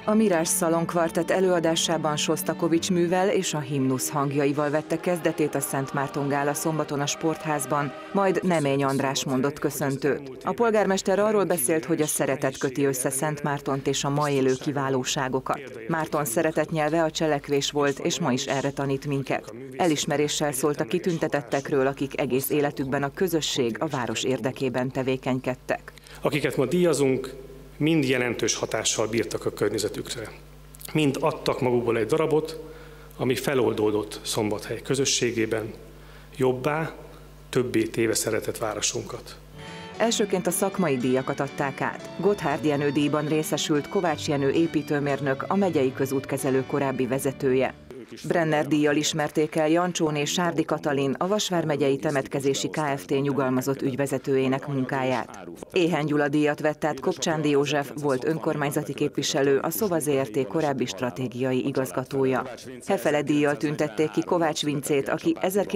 A Mirás Szalon Kvartett előadásában Sosztakovics művel és a himnusz hangjaival vette kezdetét a Szent Márton gála szombaton a Sportházban, majd Nemény András mondott köszöntőt. A polgármester arról beszélt, hogy a szeretet köti össze Szent Mártont és a ma élő kiválóságokat. Márton szeretetnyelve a cselekvés volt, és ma is erre tanít minket. Elismeréssel szólt a kitüntetettekről, akik egész életükben a közösség, a város érdekében tevékenykedtek. Akiket ma díjazunk, mind jelentős hatással bírtak a környezetükre. Mind adtak magukból egy darabot, ami feloldódott Szombathely közösségében, jobbá, többé téve szeretett városunkat. Elsőként a szakmai díjakat adták át. Gotthárd Jenő díjban részesült Kovács Jenő építőmérnök, a megyei közútkezelő korábbi vezetője. Brenner díjjal ismerték el Jancsóné Sárdi Katalin, a Vasvár megyei temetkezési Kft. Nyugalmazott ügyvezetőjének munkáját. Éhen Gyula díjat vett át Kopcsándi József, volt önkormányzati képviselő, a Szova Zrt. Korábbi stratégiai igazgatója. Hefele díjjal tüntették ki Kovács Vincét, aki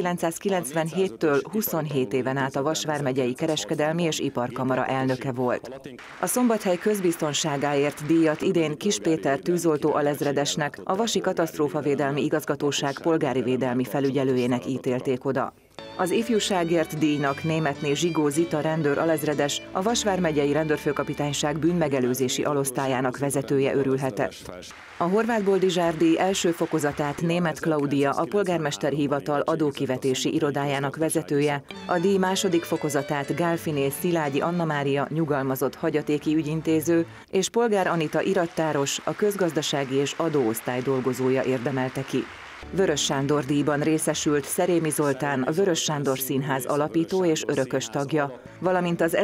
1997-től 27 éven át a Vasvár megyei kereskedelmi és iparkamara elnöke volt. A Szombathely közbiztonságáért díjat idén Kis Péter tűzoltó alezredesnek, a Vasi Katasztrófavédelmi Igazgatóság polgári védelmi felügyelőjének ítélték oda. Az ifjúságért díjnak Németné Zsigó Zita rendőr alezredes, a Vasvár megyei rendőrfőkapitányság bűnmegelőzési alosztályának vezetője örülhetett. A Horváth Boldizsár díj első fokozatát Németh Klaudia, a polgármester hivatal adókivetési irodájának vezetője, a díj második fokozatát Gálfiné Szilágyi Anna Mária, nyugalmazott hagyatéki ügyintéző, és Polgár Anita irattáros, a közgazdasági és adóosztály dolgozója érdemelte ki. Vörös Sándor díjban részesült Szerémi Zoltán, a Vörös Sándor Színház alapító és örökös tagja, valamint az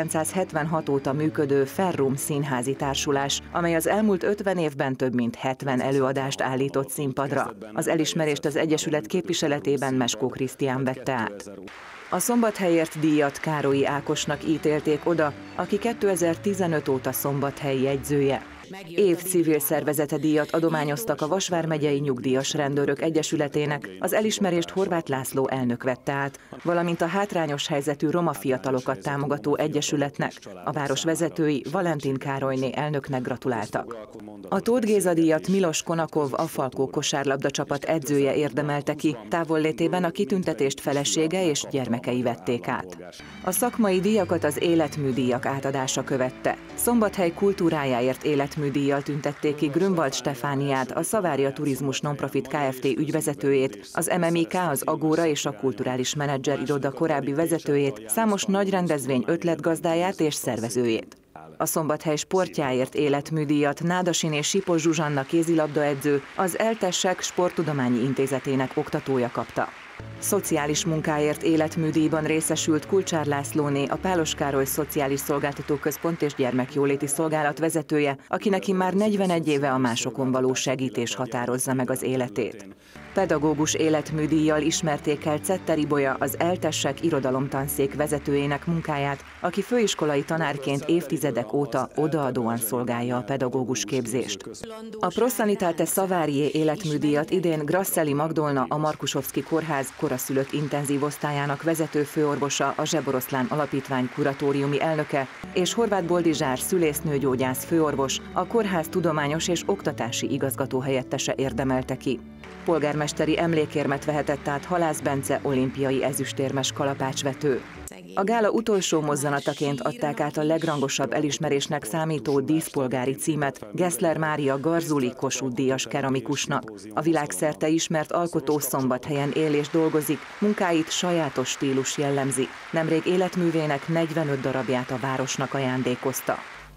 1976 óta működő Ferrum Színházi Társulás, amely az elmúlt 50 évben több mint 70 előadást állított színpadra. Az elismerést az Egyesület képviseletében Meskó Krisztián vette át. A Szombathelyért díjat Károlyi Ákosnak ítélték oda, aki 2015 óta Szombathely jegyzője. Év civil szervezete díjat adományoztak a Vasvár megyei Nyugdíjas Rendőrök Egyesületének, az elismerést Horváth László elnök vette át, valamint a hátrányos helyzetű roma fiatalokat támogató egyesületnek, a város vezetői Valentin Károlyné elnöknek gratuláltak. A Tóth Géza díjat Milos Konakov, a Falkó kosárlabda csapat edzője érdemelte ki, távollétében a kitüntetést felesége és gyermekei vették át. A szakmai díjakat az életműdíjak átadása követte. Szombathely kultúrájáért életműdíjjal tüntették ki Grünwald Stefániát, a Szavária Turizmus Nonprofit Kft. Ügyvezetőjét, az MMIK, az Agóra és a Kulturális Menedzser Iroda korábbi vezetőjét, számos nagy rendezvény ötletgazdáját és szervezőjét. A Szombathely sportjáért életműdíjat Nádasiné Sipos Zsuzsanna kézilabdaedző, az ELTE-SEK Sporttudományi Intézetének oktatója kapta. Szociális munkáért életműdíjban részesült Kulcsár Lászlóné, a Pálos Károly Szociális Szolgáltatóközpont és Gyermekjóléti Szolgálat vezetője, akinek immár 41 éve a másokon való segítés határozza meg az életét. Pedagógus életműdíjjal ismerték el Cetter Ibolya, az ELTE-SEK irodalomtanszék vezetőjének munkáját, aki főiskolai tanárként évtizedek óta odaadóan szolgálja a pedagógus képzést. A Pro Sanitate Szavárié életműdíjat idén Grasszeli Magdolna, a Markusovszki Kórház koraszülött intenzív osztályának vezető főorvosa, a Zseboroszlán Alapítvány kuratóriumi elnöke, és Horváth Boldizsár szülésznőgyógyász főorvos, a kórház tudományos és oktatási igazgatóhelyettese érdemelte ki. Polgármesteri emlékérmet vehetett át Halász Bence, olimpiai ezüstérmes kalapácsvető. A gála utolsó mozzanataként adták át a legrangosabb elismerésnek számító díszpolgári címet Gessler Mária Garzuli Kossuth-díjas keramikusnak. A világszerte ismert alkotó Szombathelyen él és dolgozik, munkáit sajátos stílus jellemzi. Nemrég életművének 45 darabját a városnak ajándékozta.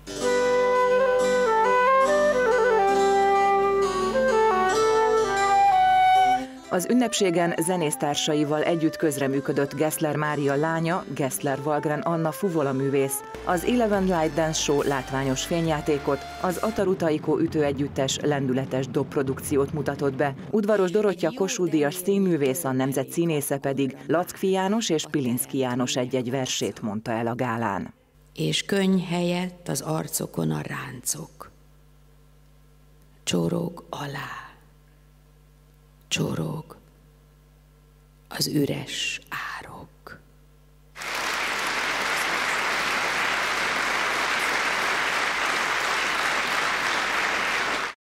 Az ünnepségen zenésztársaival együtt közreműködött Gessler Mária lánya, Gessler Valgren Anna fuvolaművész. Az Eleven Light Dance Show látványos fényjátékot, az Ataru-Taiko ütőegyüttes lendületes dobprodukciót mutatott be. Udvaros Dorottya Kossuth-díjas színművész, a nemzet színésze pedig Lackfi János és Pilinszky János egy-egy versét mondta el a gálán. És könny helyett az arcokon a ráncok. Csorog alá. Csorog az üres áll.